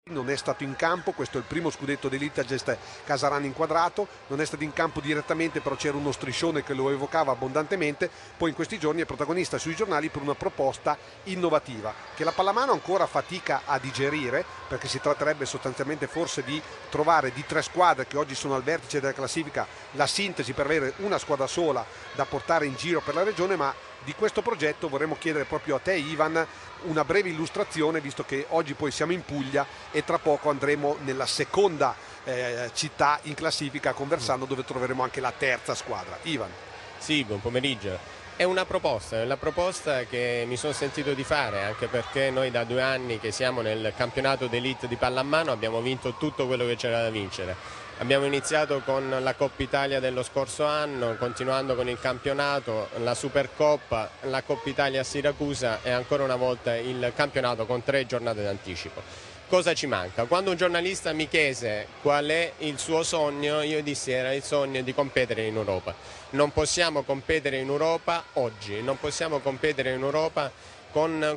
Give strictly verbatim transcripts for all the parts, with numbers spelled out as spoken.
non è stato in campo, questo è il primo scudetto dell'Italgest Casarano inquadrato, non è stato in campo direttamente, però c'era uno striscione che lo evocava abbondantemente. Poi in questi giorni è protagonista sui giornali per una proposta innovativa che la pallamano ancora fatica a digerire, perché si tratterebbe sostanzialmente forse di trovare di tre squadre che oggi sono al vertice della classifica la sintesi per avere una squadra sola da portare in giro per la regione. Ma di questo progetto vorremmo chiedere proprio a te, Ivan, una breve illustrazione, visto che oggi poi siamo in Puglia e tra poco andremo nella seconda eh, città in classifica, a Conversano, dove troveremo anche la terza squadra. Ivan. Sì, buon pomeriggio. È una proposta, è la proposta che mi sono sentito di fare, anche perché noi da due anni che siamo nel campionato d'elite di pallamano abbiamo vinto tutto quello che c'era da vincere. Abbiamo iniziato con la Coppa Italia dello scorso anno, continuando con il campionato, la Supercoppa, la Coppa Italia a Siracusa e ancora una volta il campionato con tre giornate d'anticipo. Cosa ci manca? Quando un giornalista mi chiese qual è il suo sogno, io dissi era il sogno di competere in Europa. Non possiamo competere in Europa oggi, non possiamo competere in Europa con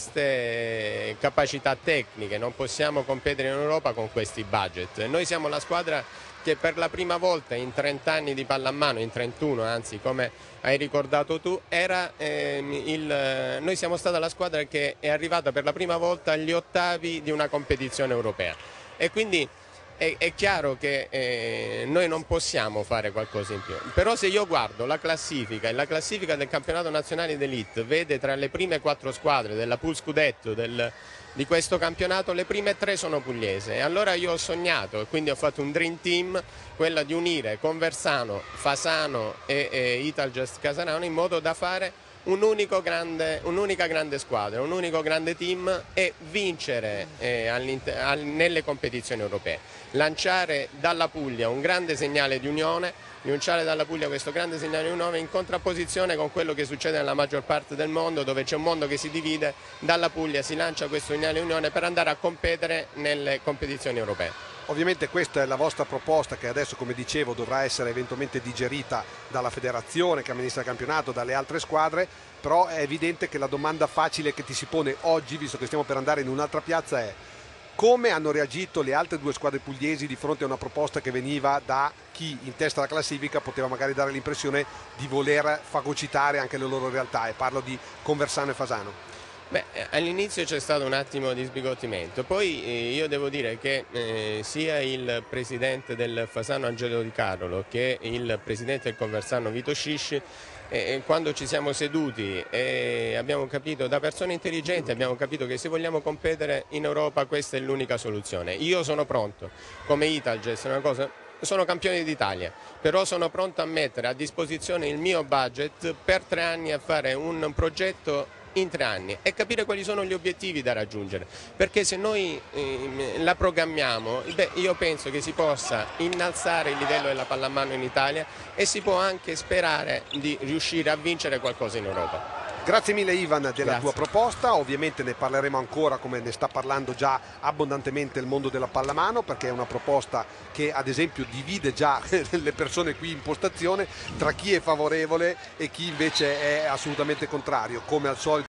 queste capacità tecniche, non possiamo competere in Europa con questi budget. Noi siamo la squadra che per la prima volta in trenta anni di pallamano, in trentuno anzi, come hai ricordato tu, era, ehm, il, noi siamo stata la squadra che è arrivata per la prima volta agli ottavi di una competizione europea e quindi è, è chiaro che eh, noi non possiamo fare qualcosa in più. Però se io guardo la classifica e la classifica del campionato nazionale d'elite vede tra le prime quattro squadre della Pool Scudetto del, di questo campionato le prime tre sono pugliese, e allora io ho sognato e quindi ho fatto un dream team, quella di unire Conversano, Fasano e, e Italgest Casarano in modo da fare un unico grande, un'unica grande squadra, un unico grande team e vincere eh, al, nelle competizioni europee. Lanciare dalla Puglia un grande segnale di unione, lanciare dalla Puglia questo grande segnale di unione in contrapposizione con quello che succede nella maggior parte del mondo, dove c'è un mondo che si divide, dalla Puglia si lancia questo segnale di unione per andare a competere nelle competizioni europee. Ovviamente questa è la vostra proposta, che adesso, come dicevo, dovrà essere eventualmente digerita dalla federazione che amministra il campionato, dalle altre squadre, però è evidente che la domanda facile che ti si pone oggi, visto che stiamo per andare in un'altra piazza, è: come hanno reagito le altre due squadre pugliesi di fronte a una proposta che veniva da chi in testa alla classifica poteva magari dare l'impressione di voler fagocitare anche le loro realtà, e parlo di Conversano e Fasano? Beh, all'inizio c'è stato un attimo di sbigottimento, poi eh, io devo dire che eh, sia il presidente del Fasano Angelo Di Carolo che il presidente del Conversano Vito Scisci, eh, quando ci siamo seduti e abbiamo capito, da persone intelligenti abbiamo capito che se vogliamo competere in Europa questa è l'unica soluzione. Io sono pronto, come Italgest, una cosa... sono campioni d'Italia, però sono pronto a mettere a disposizione il mio budget per tre anni a fare un progetto in tre anni e capire quali sono gli obiettivi da raggiungere, perché se noi eh, la programmiamo, beh, io penso che si possa innalzare il livello della pallamano in Italia e si può anche sperare di riuscire a vincere qualcosa in Europa. Grazie mille Ivan della Grazie. tua proposta, ovviamente ne parleremo ancora, come ne sta parlando già abbondantemente il mondo della pallamano, perché è una proposta che ad esempio divide già le persone qui in postazione tra chi è favorevole e chi invece è assolutamente contrario. Come al solito